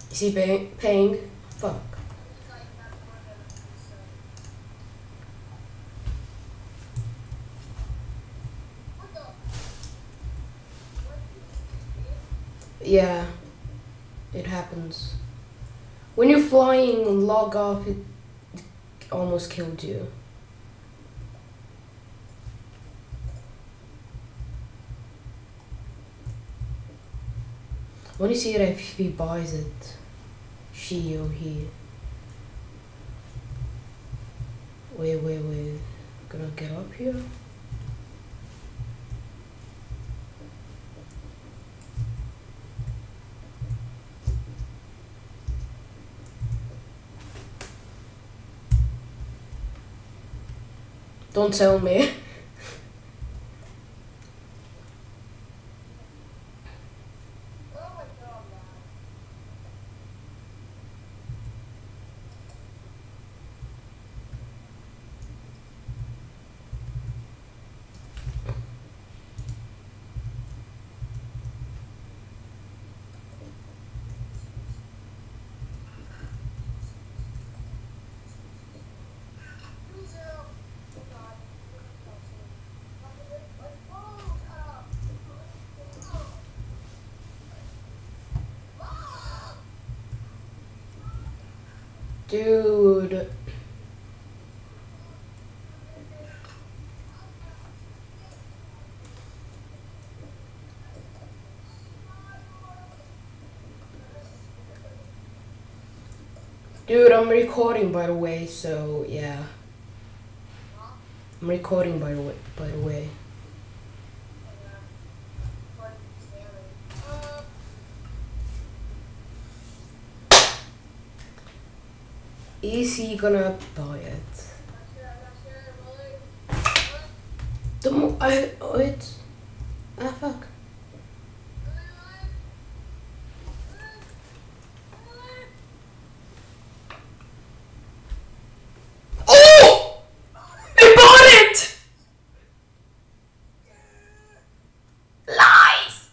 Is he paying? Fuck. Yeah, it happens. When you're flying and log off, it almost killed you. I want to see it if he buys it. She or he. Wait. Gonna get up here? Don't tell me. Dude. Dude, I'm recording by the way, so yeah. I'm recording by the way. Is he gonna buy it? Wait. Ah, fuck. Oh! He bought it! Lies!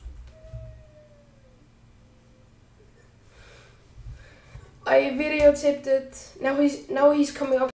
I videotaped it. Now he's coming up.